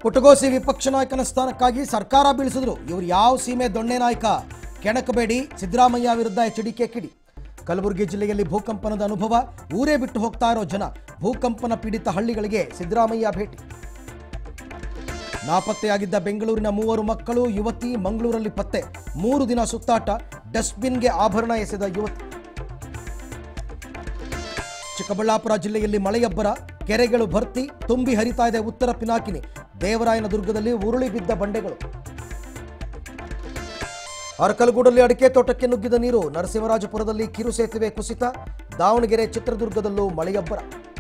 ಪುಟಗೋಸಿ ವಿಪಕ್ಷ ನಾಯಕನ ಸ್ಥಾನಕ್ಕಾಗಿ ಸರ್ಕಾರ ಬೀಳಿಸಿದ್ರು. ಇವರು ಯಾವ ಸೀಮೆ ದೊಣ್ಣೆ ನಾಯಕ ಕೆಣಕಬೇಡಿ, ಸಿದ್ದರಾಮಯ್ಯ ವಿರುದ್ಧ ಎಚ್ಚರಿಕೆ ಕಿಡಿ. ಕಲಬುರಗಿ ಜಿಲ್ಲೆಯಲ್ಲಿ ಭೂಕಂಪನದ ಅನುಭವ, ಊರೇ ಬಿಟ್ಟು ಹೋಗ್ತಾ ಇರೋ ಜನ. ಭೂಕಂಪನ ಪೀಡಿತ ಹಳ್ಳಿಗಳಿಗೆ ಸಿದ್ದರಾಮಯ್ಯ ಭೇಟಿ. ನಾಪತ್ತೆಯಾಗಿದ್ದ ಬೆಂಗಳೂರಿನ 3 ಮಕ್ಕಳು, ಯುವತಿ ಮಂಗಳೂರಲ್ಲಿ ಪತ್ತೆ. 3 ದಿನ ಸುತ್ತಾಟ, ಡಸ್ಟ್ಬಿನ್ಗೆ ಆಭರಣ ಎಸೆದ ಯುವತಿ. ಚಿಕ್ಕಬಳ್ಳಾಪುರ ಜಿಲ್ಲೆಯಲ್ಲಿ ಮಳೆಯಬ್ಬರ, ಕೆರೆಗಳು ಭರ್ತಿ, ತುಂಬಿ ಹರಿತಾ ಇದೆ ಉತ್ತರ ಪಿನಾಕಿನಿ. ದೇವರಾಯನದುರ್ಗದಲ್ಲಿ ಉರುಳಿ ಬಿದ್ದ ಬಂಡೆಗಳು. ಅರಕಲಗೂಡಲ್ಲಿ ಅಡಿಕೆ ತೋಟಕ್ಕೆ ನುಗ್ಗಿದ ನೀರು. ನರಸಿಂಹರಾಜಪುರದಲ್ಲಿ ಕಿರು ಸೇತುವೆ ಕುಸಿತ. ದಾವಣಗೆರೆ, ಚಿತ್ರದುರ್ಗದಲ್ಲೂ ಮಳೆಯಬ್ಬರ.